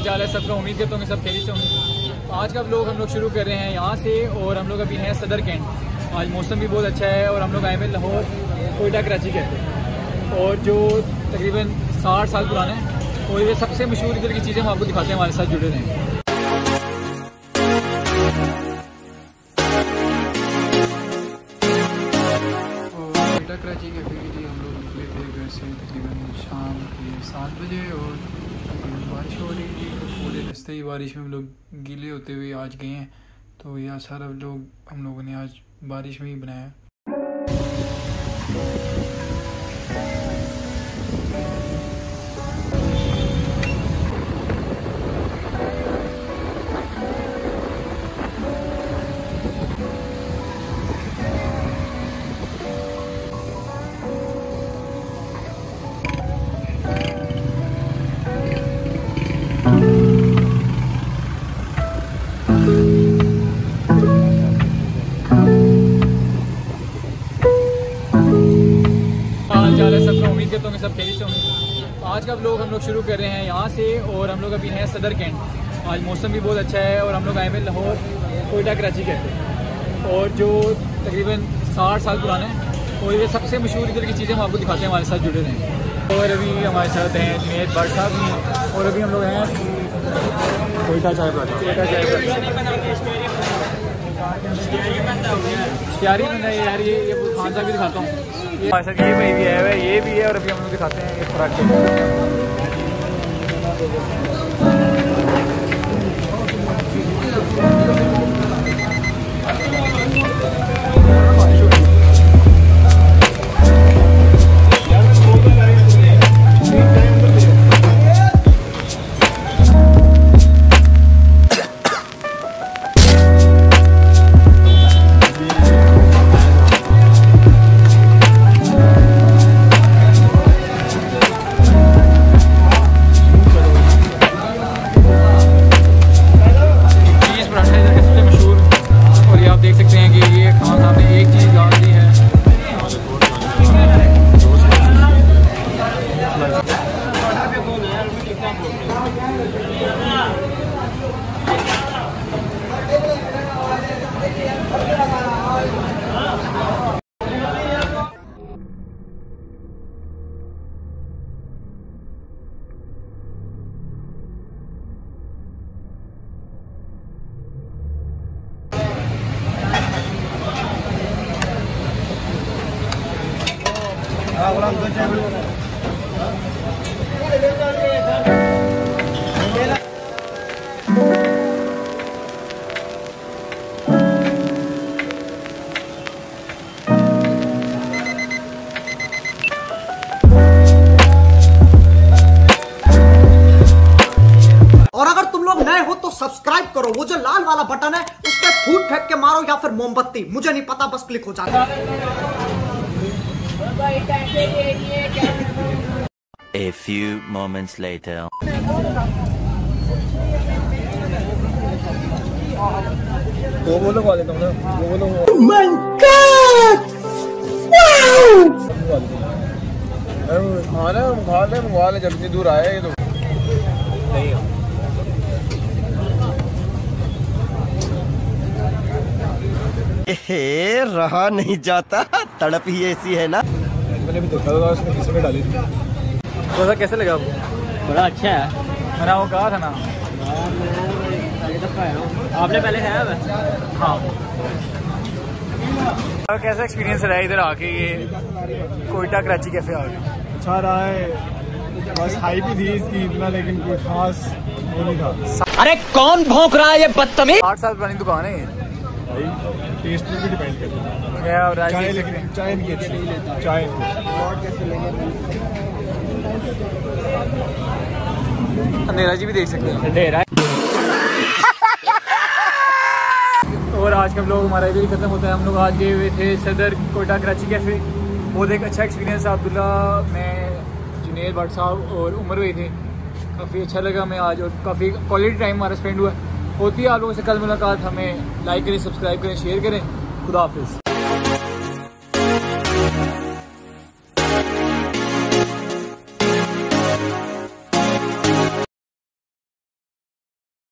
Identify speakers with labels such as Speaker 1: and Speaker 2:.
Speaker 1: चाल है सबका। उम्मीद करता हूँ कि सब खैरियत से होंगे। आज का व्लॉग हम लोग शुरू कर रहे हैं यहाँ से और हम लोग अभी हैं सदर कैंट। आज मौसम भी बहुत अच्छा है और हम लोग आए हुए लाहौर कोयटा कराची कैफे, और जो तकरीबन 60 साल पुराना है और ये सबसे मशहूर इधर की चीज़ें हम आपको दिखाते हैं। हमारे साथ जुड़े रहें। कोयटा कराची कैफे के लिए हम लोग निकले थे घर से तकरीबन शाम के 7 बजे और बारिश हो रही थी, तो पूरे रास्ते ही बारिश में हम लोग गीले होते हुए आज गए हैं। तो यह सारा लोग हम लोगों ने आज बारिश में ही बनाया। सबका उम्मीद करता हूँ कि सब खैरियत से होंगे। आज का व्लॉग हम लोग शुरू कर रहे हैं यहाँ से और हम लोग अभी हैं सदर कैंट। आज मौसम भी बहुत अच्छा है और हम लोग आए हुए लाहौर कोयटा कराची कैफे, और जो तकरीबन 60 साल पुराना है और ये सबसे मशहूर इधर की चीज़ें हम आपको दिखाते हैं। हमारे साथ जुड़े रहें। और अभी हमारे साथ हैं जुनैद भट्ट साहब भी हैं और अभी हम लोग हैं कोयटा चाय पर। तैयारी बन रही है यार। ये खान साहब भी दिखाता हूँ। ये भाई साहब ये भी है, ये भी है, और अभी हम लोग दिखाते हैं ये खुराक।
Speaker 2: और अगर तुम लोग नए हो तो सब्सक्राइब करो, वो जो लाल वाला बटन है उस पर फूट फेंक के मारो या फिर मोमबत्ती, मुझे नहीं पता, बस क्लिक हो जाता है।
Speaker 3: A few moments later.
Speaker 1: वो बोलो खा देता हूँ ना, वो बोलो।
Speaker 2: Oh my God! Wow!
Speaker 1: खाना मंगवा ले, जब इतनी दूर आए ये तो नहीं।
Speaker 3: रहा नहीं जाता, तड़प ही ऐसी है ना।
Speaker 1: मैंने भी देखा होगा उसने किसी में डाली थी। तो कैसे लगा आपको?
Speaker 4: बड़ा अच्छा है।
Speaker 1: मैंने वो कहा था ना,
Speaker 4: आपने पहले खाया है?
Speaker 1: हाँ। तो कैसा एक्सपीरियंस रहा इधर आके, ये कोयटा कराची कैफे आके?
Speaker 5: अच्छा रहा है, बस हाइप ही थी इसकी इतना, लेकिन कोई खास वो नहीं था।
Speaker 2: अरे कौन भौंक रहा है ये बदतमीज?
Speaker 1: 8 साल पुरानी दुकान है ये।
Speaker 5: टेस्ट पे भी डिपेंड करता है।
Speaker 1: चाय
Speaker 5: लेकिन चाय इनकी अच्छी, चाय
Speaker 1: अंधेरा जी भी देख सकते हैं।
Speaker 4: अंधेरा
Speaker 1: और आज का व्लॉग हमारा इधर ही खत्म होता है। हम लोग आज गए हुए थे सदर कोयटा कराची कैफे। बहुत एक अच्छा एक्सपीरियंस था। अब्दुल्ला, मैं, जुनैद भट्ट साहब और उमर भाई थे। काफ़ी अच्छा लगा हमें आज और काफ़ी क्वालिटी टाइम हमारा स्पेंड हुआ। होती है आप लोगों से कल मुलाकात। हमें लाइक करें, सब्सक्राइब करें, शेयर करें। खुदा हाफिज़।